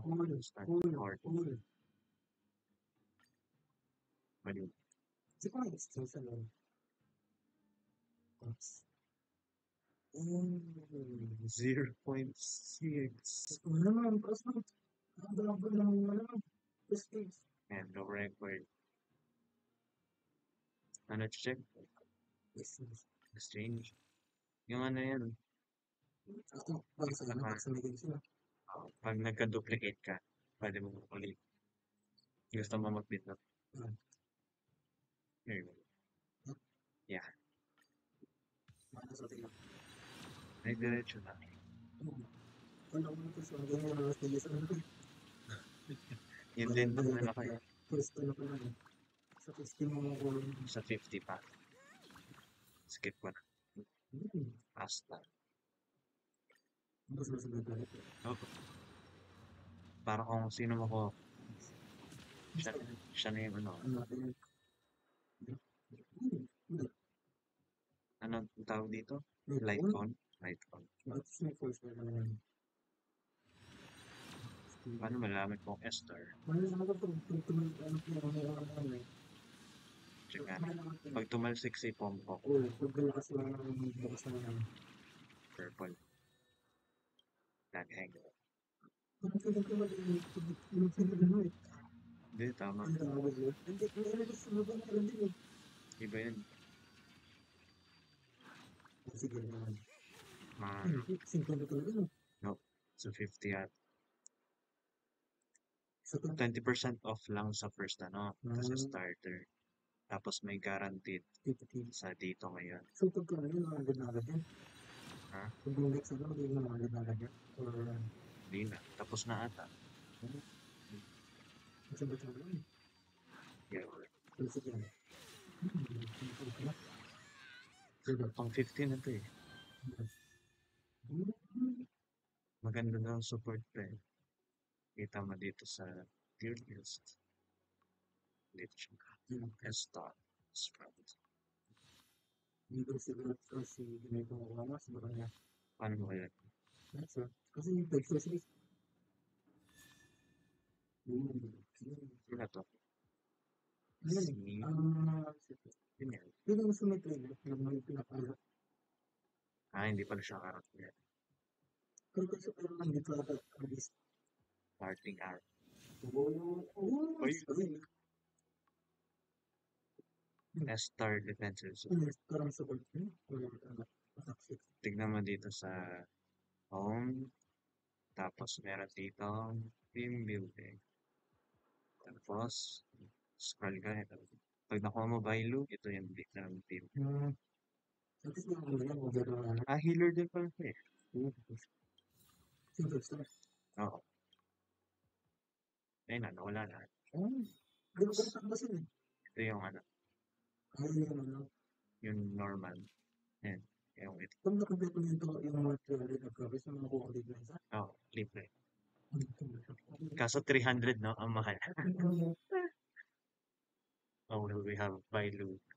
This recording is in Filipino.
Start or mali. 0.6 and no record. Ano check? Exchange. Yung ano yan, pag nagka-duplicate ka, pwede mo ulit. Gusto mo mag-bid na. Here you go. Yeah. Ay, diretso na. Yun din naman ako eh. Sa 50 pa. Skip ko na. Basta. Okay. Para kung sino mo ko, siya na yung ano. Ano ang tawag dito? Light on? Light on. Paano malaman kung Esther? Tsaka, pag tumalsik si Pompo, purple. Naghang. Hindi, tama. Iba yun. No, so 50 at 20% off lang sa first ano, kasi starter. Tapos may guaranteed sa dito ngayon. Ha? Hindi na. Tapos na ata. Yeah. Pang 15 na to eh. Maganda na ang support pa eh. Kita mo dito sa tier list. Dito siya. S-Star. Sprout. Paano mo kaya? Wala to. Hindi pala siya karakter. Starting hour. S-Star defensive support. Tignan mo dito sa home. Tapos meron dito team building. Tapos scroll ka ito. Pag nakuha mo Waifu, ito yung team. Healer din pala eh. Oo. Ayun na, nawala na. Ito yung ano. Yung normal. Yan. Yung ito. Libre. Kaso 300 no, ang mahal. Oh, we have Waifu.